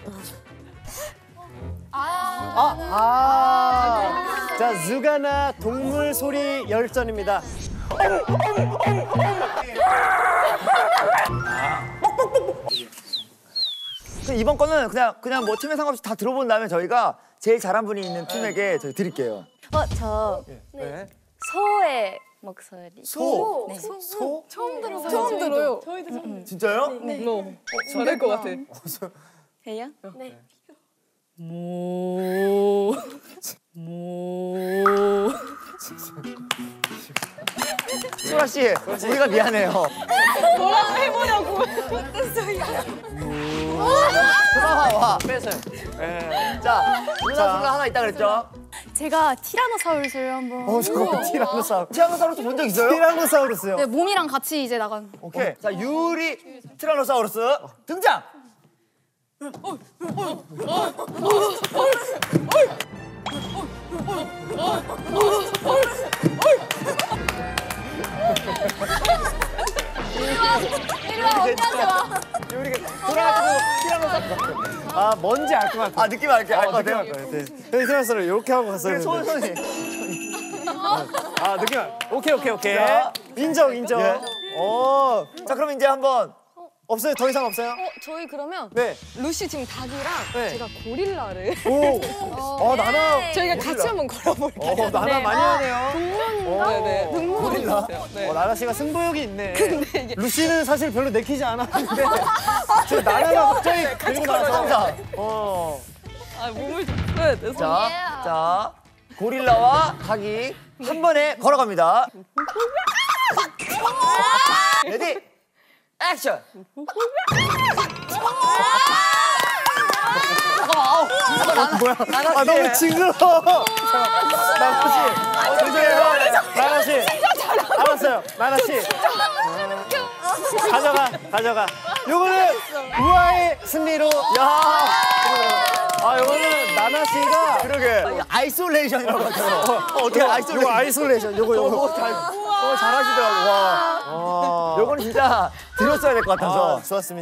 자, 즈가나 동물 소리 열전입니다. 이번 거는 그냥 뭐 팀에 상관없이 다 들어본 다음에 저희가 제일 잘한 분이 있는 팀에게 저희 드릴게요. 네. 소의 목소리. 소? 네. 소? 처음 들어요. 처음 들어요. 진짜요? 네. 잘할 것 같아. 해요? 네. 모. 소라 씨, 우리가 미안해요. 뭐라고 해보려고. 와, 뺏어요. 자, 누나 하나 있다 그랬죠? 제가 티라노사우루스를 한번. 잠깐만, 티라노사우루스. 티라노사우루스 본 적 있어요? 티라노사우루스요. 네, 몸이랑 같이 이제 나간. 오케이. 자, 유리 티라노사우루스 등장! 돌아가지고 티라노사우루스. 아, 뭔지 알 것 같아. 아, 느낌 알것 같아요? 네. 티라노사우루스 이렇게 하고 갔어요. 손이. 아, 느낌 알. 오케이. 자, 인정. 예. 자, 그럼 이제 한번. 없어요? 더 이상 없어요? 저희 그러면 네. 루시 지금 닭이랑 네. 제가 고릴라를 오. 나나. 저희가 같이 한번 걸어볼게요. 나나 많이 하네요. 동물인가? 네네. 고릴라. 네. 나나 씨가 승부욕이 있네. 근데 이게 루시는 사실 별로 내키지 않았는데 저 나나가 갑자기 들고 나서. 몸을 네, 네. 자, 고릴라와 닭이 한 번에 걸어갑니다. 레디, 액션! 뭐야? 너무 징그러워. 나나 씨. 죄송해요. 나나 씨. 알았어요. 나나 씨. 가져가. 요거는 우아의 승리로. 요거는 나나 씨가. 그러게. 아이솔레이션이라고 하죠. 어떻게 아이솔레이션? 요거 아이솔레이션. 요거. 잘하시더라고요. 와. 요거는 진짜 들었어야 될 것 같아서. 좋았습니다.